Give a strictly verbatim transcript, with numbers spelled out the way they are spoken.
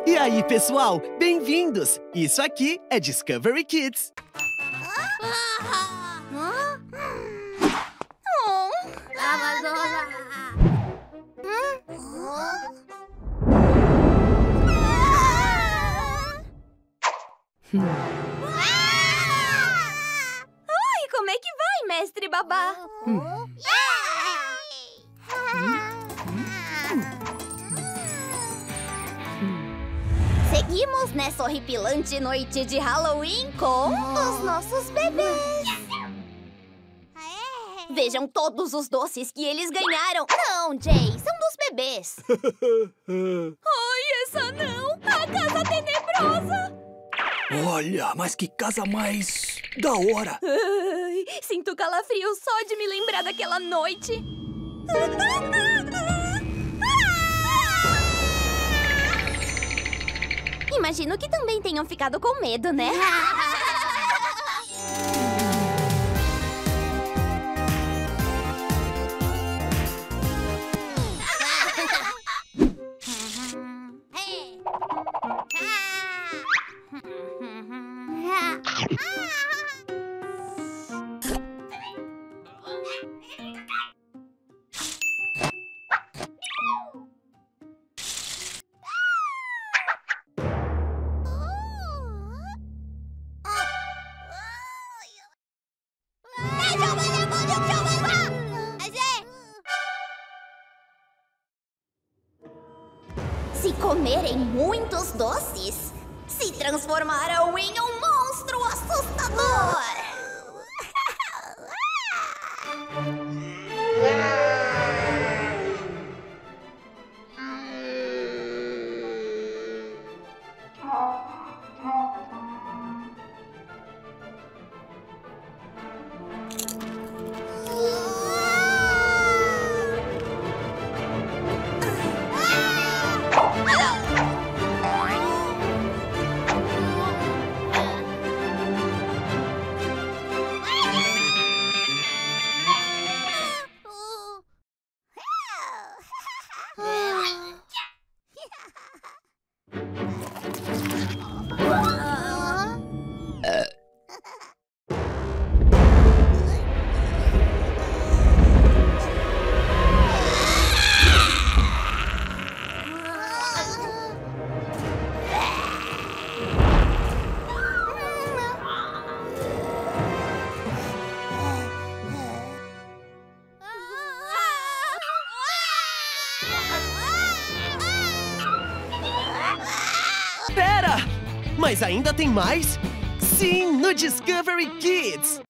E aí, pessoal? Bem-vindos! Isso aqui é Discovery Kids. Oi, como é que vai, mestre Babá? Hum. Seguimos nessa horripilante noite de Halloween com os nossos bebês. Vejam todos os doces que eles ganharam. Não, Jay, são dos bebês. Ai, essa não! A casa tenebrosa! Olha, mas que casa mais da hora! Ai, sinto calafrio só de me lembrar daquela noite. Imagino que também tenham ficado com medo, né? Se comerem muitos doces, se transformarão em um monstro assustador! Pera! Mas ainda tem mais? Sim, no Discovery Kids!